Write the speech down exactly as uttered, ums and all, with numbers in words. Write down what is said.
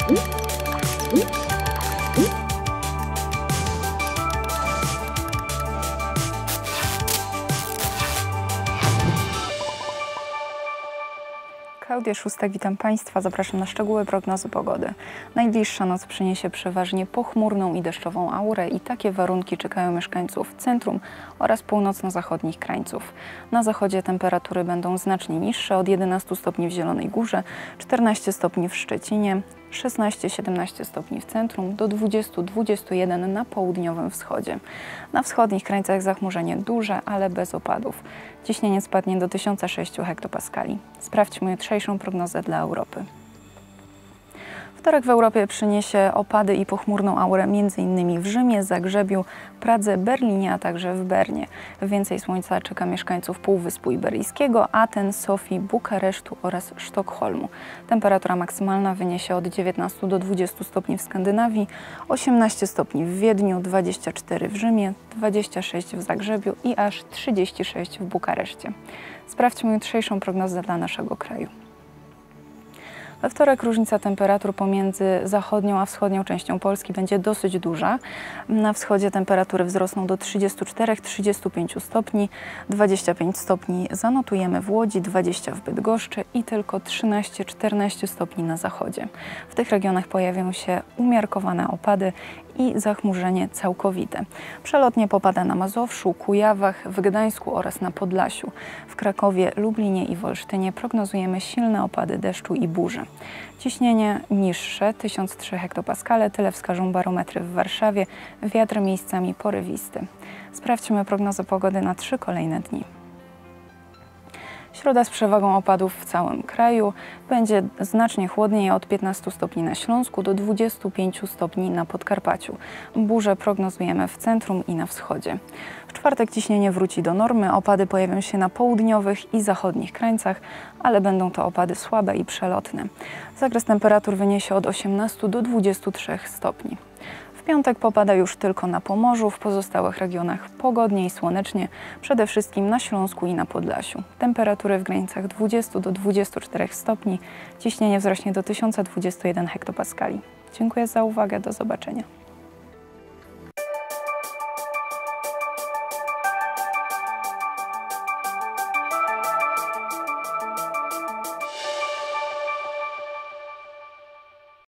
Klaudia Szóstek, witam Państwa. Zapraszam na szczegóły prognozy pogody. Najbliższa noc przyniesie przeważnie pochmurną i deszczową aurę i takie warunki czekają mieszkańców centrum oraz północno-zachodnich krańców. Na zachodzie temperatury będą znacznie niższe, od jedenastu stopni w Zielonej Górze, czternaście stopni w Szczecinie, szesnaście siedemnaście stopni w centrum, do dwudziestu do dwudziestu jeden na południowym wschodzie. Na wschodnich krańcach zachmurzenie duże, ale bez opadów. Ciśnienie spadnie do tysiąca sześciu hektopaskali. Sprawdźmy jutrzejszą prognozę dla Europy. Wtorek w Europie przyniesie opady i pochmurną aurę m.in. w Rzymie, Zagrzebiu, Pradze, Berlinie, a także w Bernie. Więcej słońca czeka mieszkańców Półwyspu Iberyjskiego, Aten, Sofii, Bukaresztu oraz Sztokholmu. Temperatura maksymalna wyniesie od dziewiętnastu do dwudziestu stopni w Skandynawii, osiemnaście stopni w Wiedniu, dwadzieścia cztery w Rzymie, dwadzieścia sześć w Zagrzebiu i aż trzydzieści sześć w Bukareszcie. Sprawdźmy jutrzejszą prognozę dla naszego kraju. We wtorek różnica temperatur pomiędzy zachodnią a wschodnią częścią Polski będzie dosyć duża. Na wschodzie temperatury wzrosną do trzydziestu czterech do trzydziestu pięciu stopni, dwadzieścia pięć stopni zanotujemy w Łodzi, dwadzieścia w Bydgoszczy i tylko trzynaście do czternastu stopni na zachodzie. W tych regionach pojawią się umiarkowane opady i zachmurzenie całkowite. Przelotnie popada na Mazowszu, Kujawach, w Gdańsku oraz na Podlasiu. W Krakowie, Lublinie i Wolsztynie prognozujemy silne opady deszczu i burze. Ciśnienie niższe, tysiąc trzy hektopaskale, tyle wskażą barometry w Warszawie, wiatr miejscami porywisty. Sprawdźmy prognozę pogody na trzy kolejne dni. Środa z przewagą opadów w całym kraju. Będzie znacznie chłodniej, od piętnastu stopni na Śląsku do dwudziestu pięciu stopni na Podkarpaciu. Burze prognozujemy w centrum i na wschodzie. W czwartek ciśnienie wróci do normy, opady pojawią się na południowych i zachodnich krańcach, ale będą to opady słabe i przelotne. Zakres temperatur wyniesie od osiemnastu do dwudziestu trzech stopni. W piątek popada już tylko na Pomorzu, w pozostałych regionach pogodnie i słonecznie, przede wszystkim na Śląsku i na Podlasiu. Temperatury w granicach dwudziestu do dwudziestu czterech stopni, ciśnienie wzrośnie do tysiąca dwudziestu jeden hektopaskali. Dziękuję za uwagę, do zobaczenia.